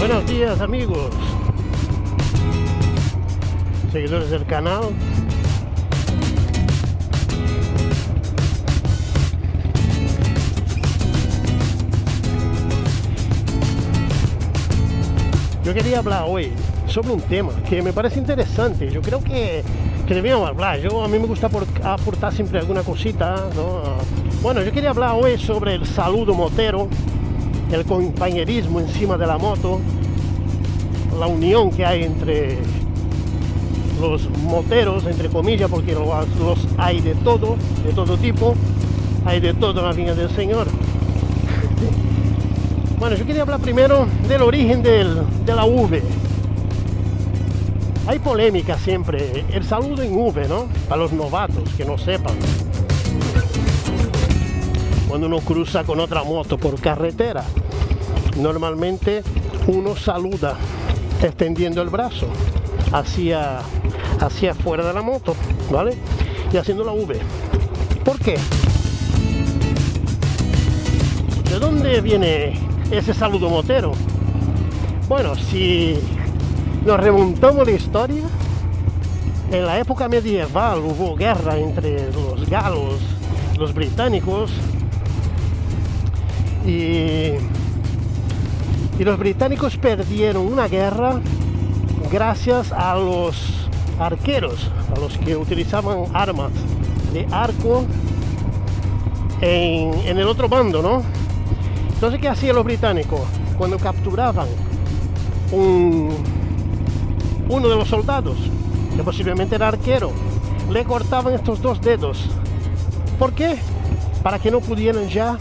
Buenos días amigos, seguidores del canal. Yo quería hablar hoy sobre un tema que me parece interesante. Yo creo que debíamos hablar. A mí me gusta aportar siempre alguna cosita, ¿no? Bueno, yo quería hablar hoy sobre el saludo motero, el compañerismo encima de la moto, la unión que hay entre los moteros, entre comillas, porque los hay de todo tipo, hay de todo en la viña del Señor. Bueno, yo quería hablar primero del origen de la V. Hay polémica siempre, el saludo en V, ¿no? Para los novatos que no sepan. Cuando uno cruza con otra moto por carretera, normalmente uno saluda extendiendo el brazo hacia afuera de la moto, ¿vale? Y haciendo la V. ¿Por qué? ¿De dónde viene ese saludo motero? Bueno, si nos remontamos a la historia, en la época medieval hubo guerra entre los galos, los británicos, y los británicos perdieron una guerra gracias a los arqueros, a los que utilizaban armas de arco en el otro bando, ¿no? Entonces, ¿qué hacían los británicos? Cuando capturaban uno de los soldados, que posiblemente era arquero, le cortaban estos dos dedos. ¿Por qué? Para que no pudieran ya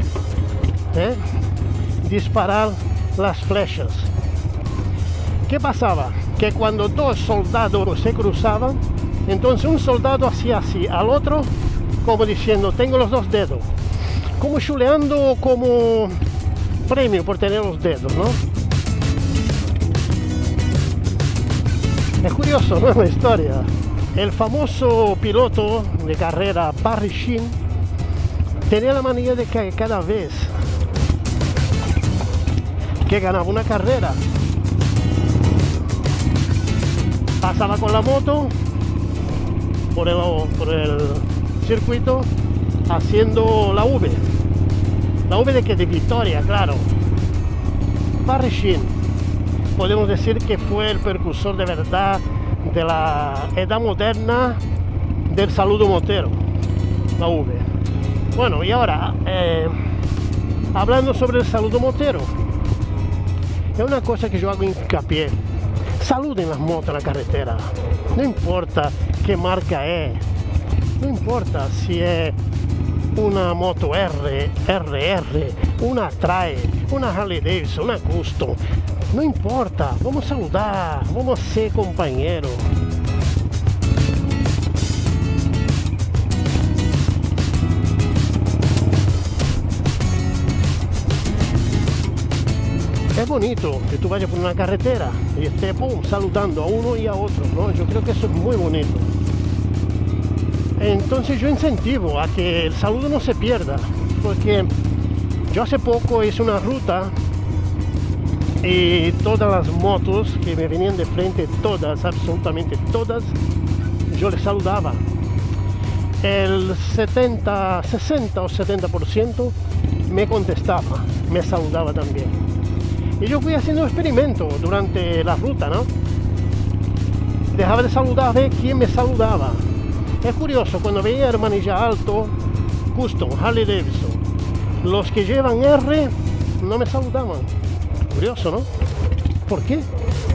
disparar las flechas. ¿Qué pasaba? Que cuando dos soldados se cruzaban, entonces un soldado hacía así al otro, como diciendo, tengo los dos dedos, como chuleando como premio por tener los dedos, ¿no? Es curioso, ¿no? La historia. El famoso piloto de carrera Barry Sheen tenía la manía de que cada vez que ganaba una carrera, pasaba con la moto por el circuito haciendo la V. ¿La V de qué? De victoria, claro. Barry Sheen, podemos decir que fue el precursor de verdad de la edad moderna del saludo motero, la V. Bueno, y ahora, hablando sobre el saludo motero, es una cosa que yo hago hincapié. Saluden las motos en la carretera, no importa qué marca es, no importa si es una moto RR, una Trail, una Harley Davidson, una Custom, no importa, vamos a saludar, vamos a ser compañeros. Es bonito que tú vayas por una carretera y estés saludando a uno y a otro, ¿no? Yo creo que eso es muy bonito. Entonces yo incentivo a que el saludo no se pierda, porque yo hace poco hice una ruta y todas las motos que me venían de frente, todas, absolutamente todas, yo les saludaba. El 60 o 70% me contestaba, me saludaba también. Y yo fui haciendo un experimento durante la ruta, ¿no? Dejaba de saludar a ver quién me saludaba. Es curioso, cuando veía el manillar alto, Custom, Harley Davidson, los que llevan R no me saludaban. Curioso, ¿no? ¿Por qué?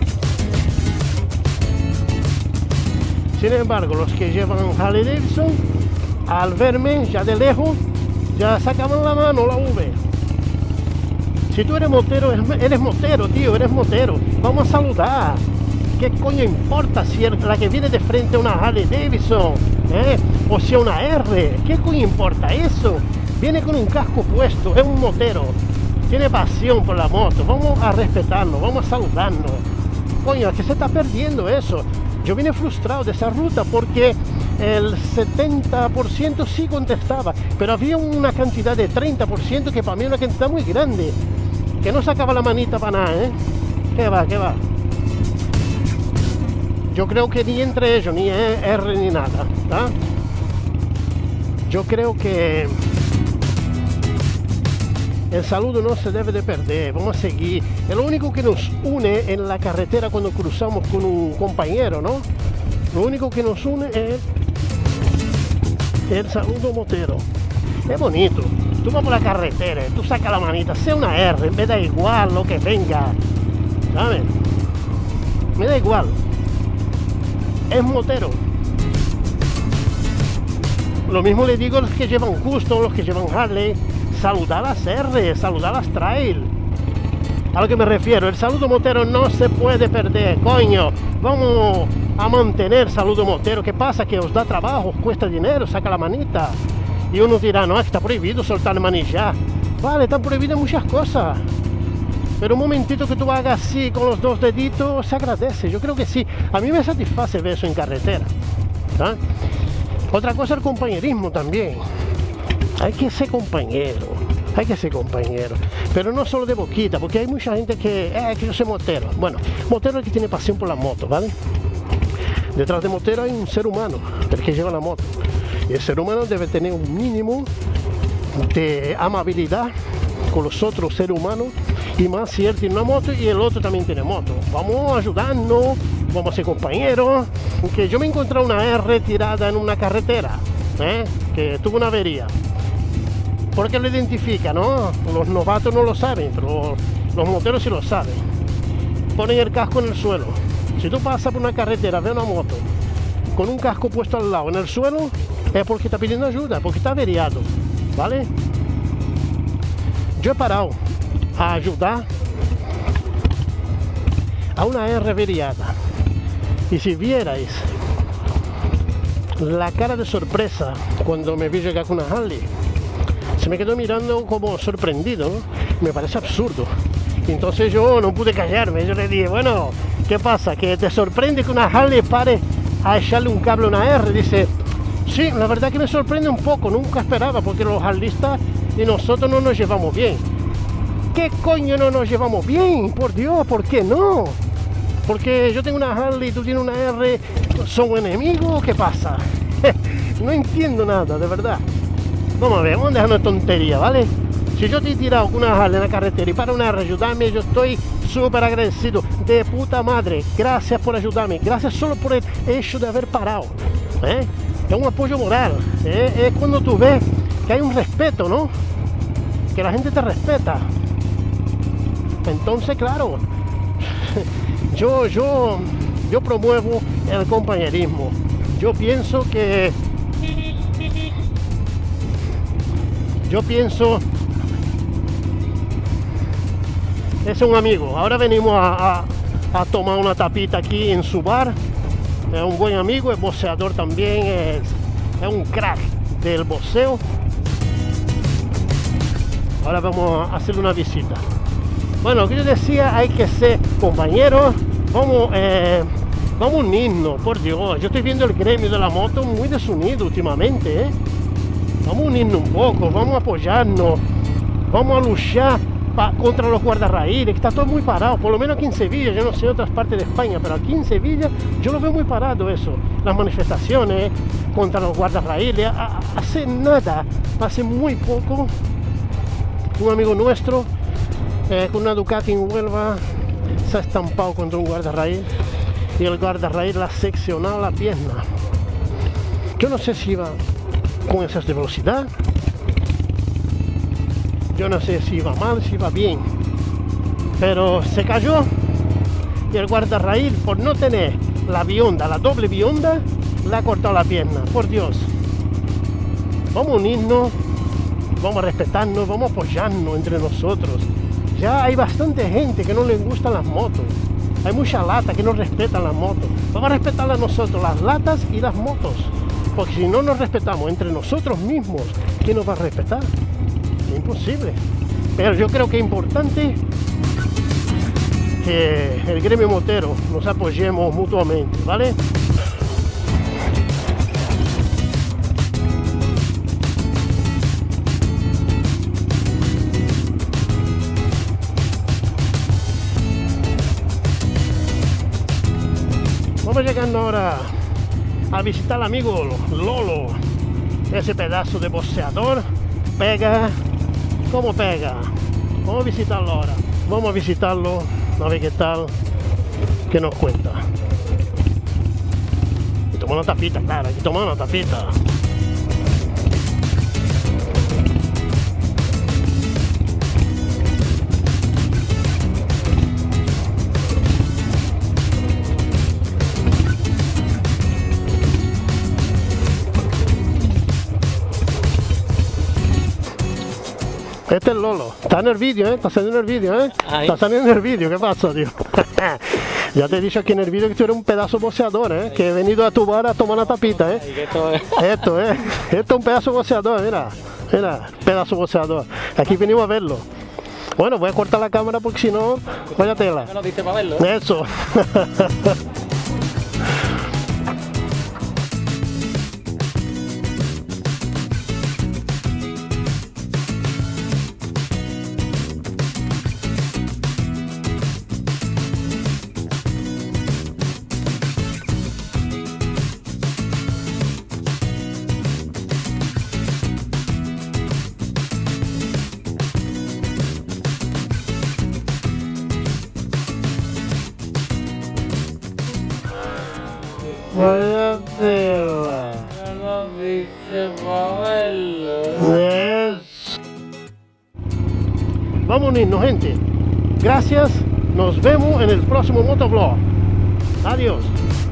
Sin embargo, los que llevan Harley Davidson, al verme ya de lejos, ya sacaban la mano, la V. Si tú eres motero, tío, eres motero. Vamos a saludar. ¿Qué coño importa si la que viene de frente es una Harley Davidson? O si es una R. ¿Qué coño importa eso? Viene con un casco puesto, es un motero. Tiene pasión por la moto. Vamos a respetarnos, vamos a saludarnos. Coño, es que se está perdiendo eso. Yo vine frustrado de esa ruta porque el 70% sí contestaba, pero había una cantidad de 30% que para mí era una cantidad muy grande, que no sacaba la manita para nada, ¿Qué va? ¿Qué va? Yo creo que ni entre ellos, ni R ni nada, ¿tá? Yo creo que el saludo no se debe de perder, vamos a seguir. Es lo único que nos une en la carretera cuando cruzamos con un compañero, ¿no? Lo único que nos une es el saludo motero. Es bonito. Tú vas por la carretera, tú sacas la manita, sea una R, me da igual lo que venga, ¿sabes? Me da igual. Es motero. Lo mismo le digo a los que llevan Custom, los que llevan Harley. Saludar las R, saludar las trail. A lo que me refiero, el saludo motero no se puede perder, coño. Vamos a mantener saludo motero. ¿Qué pasa? Que os da trabajo, os cuesta dinero, saca la manita. Y uno dirá, no, es que está prohibido soltar manillar. Vale, están prohibidas muchas cosas. Pero un momentito que tú hagas así con los dos deditos, se agradece. Yo creo que sí. A mí me satisface ver eso en carretera, ¿sabes? Otra cosa, el compañerismo también. Hay que ser compañero. Hay que ser compañero. Pero no solo de boquita, porque hay mucha gente que yo soy motero. Bueno, motero es el que tiene pasión por la moto, ¿vale? Detrás de motero hay un ser humano, el que lleva la moto. Y el ser humano debe tener un mínimo de amabilidad con los otros seres humanos, y más si él tiene una moto y el otro también tiene moto. Vamos a ayudarnos, vamos a ser compañeros. Que yo me encontré una R tirada en una carretera, que tuvo una avería. Porque lo identifica, ¿no? Los novatos no lo saben, pero los moteros sí lo saben. Ponen el casco en el suelo. Si tú pasas por una carretera, ves una moto con un casco puesto al lado en el suelo, es porque está pidiendo ayuda, porque está averiado, ¿vale? Yo he parado a ayudar a una R averiada, y si vierais la cara de sorpresa cuando me vi llegar con una Harley, se me quedó mirando como sorprendido, ¿no? Me parece absurdo. Entonces yo no pude callarme, yo le dije, bueno, ¿qué pasa? ¿Que te sorprende que una Harley pare a echarle un cable a una R? Dice, sí, la verdad que me sorprende un poco, nunca esperaba, porque los harlistas y nosotros no nos llevamos bien. ¿Qué coño no nos llevamos bien? Por Dios, ¿por qué no? Porque yo tengo una Harley y tú tienes una R, ¿son enemigos? ¿Qué pasa? No entiendo nada, de verdad. Vamos a ver, vamos a dejar una tontería, ¿vale? Si yo te he tirado con una Harley en la carretera y para una R ayudarme, yo estoy súper agradecido, de puta madre. Gracias por ayudarme, gracias solo por el hecho de haber parado, Es un apoyo moral, es cuando tú ves que hay un respeto, ¿no? Que la gente te respeta. Entonces, claro, yo promuevo el compañerismo. Yo pienso es un amigo. Ahora venimos a tomar una tapita aquí en su bar. Es un buen amigo, es boxeador también, es un crack del boxeo. Ahora vamos a hacerle una visita. Bueno, lo que yo decía, hay que ser compañeros. Vamos a unirnos, por Dios. Yo estoy viendo el gremio de la moto muy desunido últimamente, Vamos a unirnos un poco, vamos a apoyarnos, vamos a luchar contra los guardarraíles, que está todo muy parado, por lo menos aquí en Sevilla. Yo no sé otras partes de España, pero aquí en Sevilla yo lo veo muy parado eso, las manifestaciones contra los guardarraíles. Hace nada, hace muy poco, un amigo nuestro con una Ducati en Huelva se ha estampado contra un guardarraíl y el guardarraíl le ha seccionado la pierna. Yo no sé si iba con exceso de velocidad, yo no sé si iba mal, si iba bien, pero se cayó y el guardarraíl, por no tener la bionda, la doble bionda, le ha cortado la pierna. Por Dios, vamos a unirnos, vamos a respetarnos, vamos a apoyarnos entre nosotros. Ya hay bastante gente que no les gustan las motos, hay mucha lata que no respetan las motos. Vamos a respetarlas nosotros, las latas y las motos, porque si no nos respetamos entre nosotros mismos, ¿quién nos va a respetar? Es imposible. Pero yo creo que es importante que el gremio motero nos apoyemos mutuamente, ¿vale? Estamos llegando ahora a visitar al amigo Lolo. Ese pedazo de boxeador pega. ¿Cómo pega? Vamos a visitarlo ahora. Vamos a visitarlo, a ver qué tal, qué nos cuenta. Y tomar una tapita, claro, hay que tomar una tapita. Este es Lolo, está en el vídeo, está saliendo en el vídeo, está saliendo en el vídeo, ¿qué pasa, tío? Ya te he dicho aquí en el vídeo que tú eres un pedazo boxeador, que he venido a tu bar a tomar una tapita, Esto es un pedazo boxeador, mira, pedazo boxeador. Aquí venimos a verlo. Bueno, voy a cortar la cámara porque si no, vaya tela. Me lo diste para verlo. Eso. Vaya tela. Me lo diste para verlo. Vamos a unirnos, gente. Gracias. Nos vemos en el próximo motovlog. Adiós.